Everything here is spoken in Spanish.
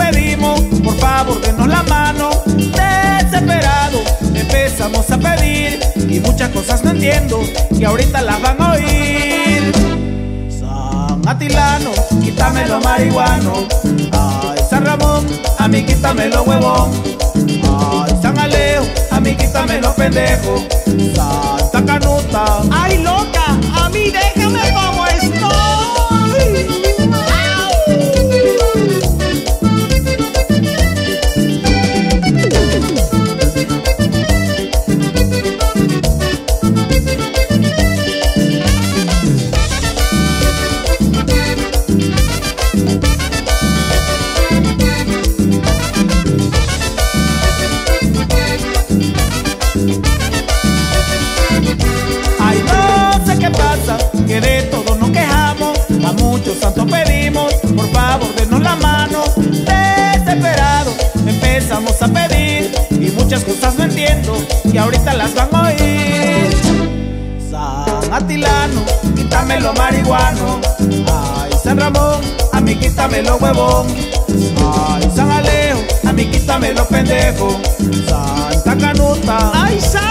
pedimos, por favor denos la mano. Desesperados empezamos a pedir y muchas cosas no entiendo que ahorita las van a oír. San Atilano, quítame lo marihuano. Ay, San Ramón, a mí quítame lo huevón. Ay, San Alejo, a mí quítame los pendejos. Santa Canuta, ¡ay, loca! ¡A mí déjame como estoy! ay, no sé qué pasa, que de todo nos quejamos. A muchos santos pedimos, por favor denos la mano. Desesperados empezamos a pedir y muchas cosas no entiendo que ahorita las van a oír. San Atilano, quítame lo marihuano. Ay, San Ramón, a mí quítame lo huevón. Ay, San Alejo, a mí quítame los pendejos. Santa Canuta, ¡Ay,